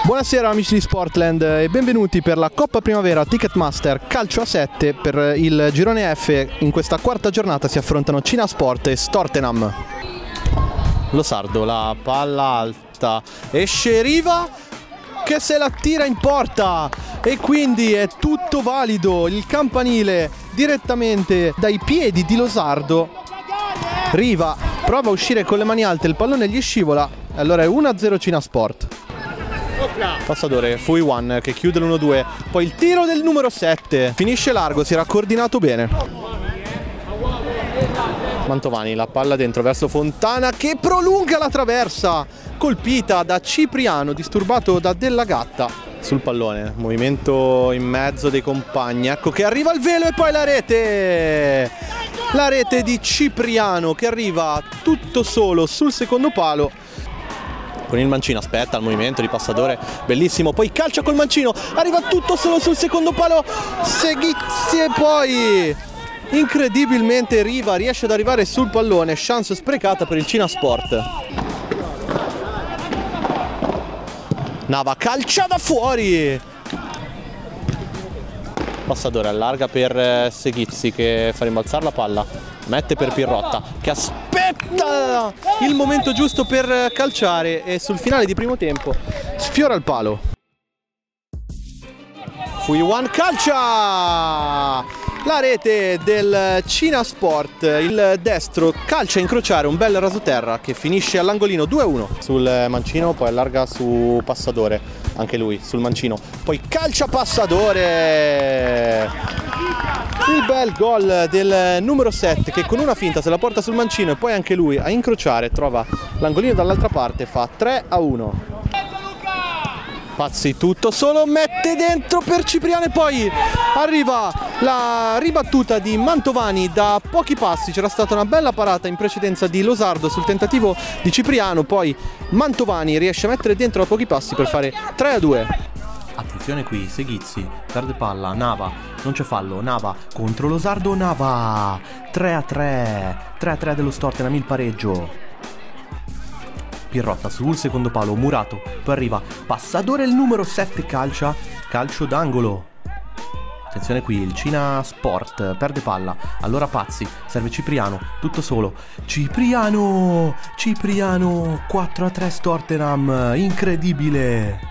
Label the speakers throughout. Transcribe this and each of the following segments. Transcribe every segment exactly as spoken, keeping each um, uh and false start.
Speaker 1: Buonasera amici di Sportland e benvenuti per la Coppa Primavera Ticketmaster Calcio a sette. Per il girone F in questa quarta giornata si affrontano Cinasport e Stortenham. Lo Sardo, la palla alta, esce Riva che se la tira in porta e quindi è tutto valido. Il campanile direttamente dai piedi di Losardo. Riva prova a uscire con le mani alte, il pallone gli scivola, allora è uno a zero Cinasport. Passadore, Fuiwan che chiude l'uno due, poi il tiro del numero sette, finisce largo, si era coordinato bene. Mantovani, la palla dentro verso Fontana che prolunga la traversa, colpita da Cipriano, disturbato da Della Gatta. Sul pallone, movimento in mezzo dei compagni, ecco che arriva il velo e poi la rete! La rete di Cipriano che arriva tutto solo sul secondo palo. Con il mancino, aspetta il movimento di Passadore, bellissimo, poi calcia col mancino, arriva tutto solo sul secondo palo, Seghizzi e poi incredibilmente Riva riesce ad arrivare sul pallone, chance sprecata per il Cinasport. Nava calcia da fuori, Passadore allarga per Seghizzi che fa rimbalzare la palla, mette per Pirrotta che aspetta il momento giusto per calciare e sul finale di primo tempo sfiora il palo. Fuiwan calcia! La rete del Cinasport, il destro calcia a incrociare un bel rasoterra che finisce all'angolino due a uno. Sul mancino poi allarga su Passadore, anche lui sul mancino, poi calcia Passadore! Il bel gol del numero sette che con una finta se la porta sul mancino e poi anche lui a incrociare trova l'angolino dall'altra parte, fa tre a uno. Pazzi tutto solo, mette dentro per Cipriano e poi arriva la ribattuta di Mantovani da pochi passi. C'era stata una bella parata in precedenza di Losardo sul tentativo di Cipriano, poi Mantovani riesce a mettere dentro da pochi passi per fare tre a due.
Speaker 2: Attenzione qui, Seghizzi perde palla, Nava, non c'è fallo, Nava contro Losardo, Nava, tre a tre, tre a tre dello Stortenham, il pareggio. Pirrotta sul secondo palo, Murato, poi arriva Passadore, il numero sette calcia, calcio d'angolo. Attenzione qui, il Cinasport perde palla, allora Pazzi, serve Cipriano, tutto solo, Cipriano, Cipriano, quattro a tre Stortenham, incredibile.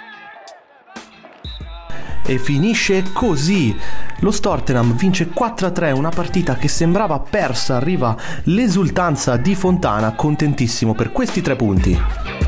Speaker 2: E finisce così, lo Stortenham vince quattro a tre, una partita che sembrava persa, arriva l'esultanza di Fontana, contentissimo per questi tre punti.